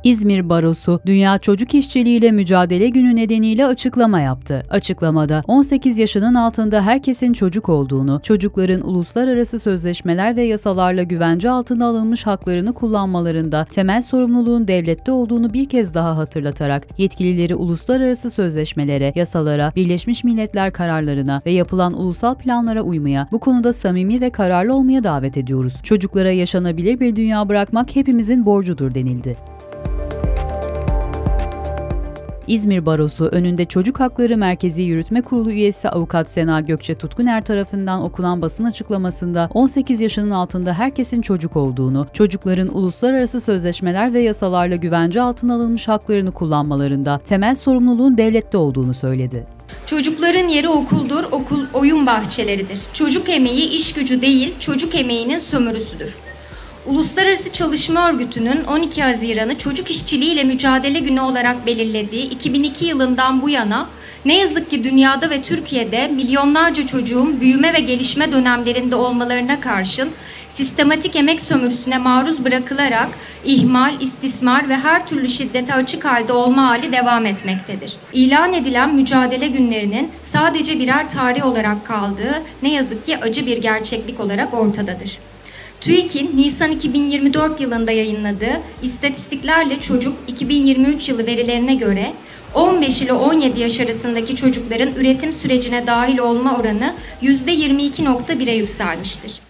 İzmir Barosu, Dünya Çocuk İşçiliğiyle Mücadele Günü nedeniyle açıklama yaptı. Açıklamada 18 yaşının altında herkesin çocuk olduğunu, çocukların uluslararası sözleşmeler ve yasalarla güvence altına alınmış haklarını kullanmalarında temel sorumluluğun devlette olduğunu bir kez daha hatırlatarak yetkilileri uluslararası sözleşmelere, yasalara, Birleşmiş Milletler kararlarına ve yapılan ulusal planlara uymaya, bu konuda samimi ve kararlı olmaya davet ediyoruz. Çocuklara yaşanabilir bir dünya bırakmak hepimizin borcudur denildi. İzmir Barosu önünde Çocuk Hakları Merkezi Yürütme Kurulu üyesi Avukat Sena Gökçe Tutkuner tarafından okunan basın açıklamasında 18 yaşının altında herkesin çocuk olduğunu, çocukların uluslararası sözleşmeler ve yasalarla güvence altına alınmış haklarını kullanmalarında temel sorumluluğun devlette olduğunu söyledi. Çocukların yeri okuldur, okul oyun bahçeleridir. Çocuk emeği iş gücü değil, çocuk emeğinin sömürüsüdür. Uluslararası Çalışma Örgütü'nün 12 Haziran'ı Çocuk İşçiliği ile Mücadele Günü olarak belirlediği 2002 yılından bu yana ne yazık ki dünyada ve Türkiye'de milyonlarca çocuğun büyüme ve gelişme dönemlerinde olmalarına karşın sistematik emek sömürüsüne maruz bırakılarak ihmal, istismar ve her türlü şiddete açık halde olma hali devam etmektedir. İlan edilen mücadele günlerinin sadece birer tarih olarak kaldığı ne yazık ki acı bir gerçeklik olarak ortadadır. TÜİK'in Nisan 2024 yılında yayınladığı İstatistiklerle Çocuk 2023 yılı verilerine göre 15 ile 17 yaş arasındaki çocukların üretim sürecine dahil olma oranı %22.1'e yükselmiştir.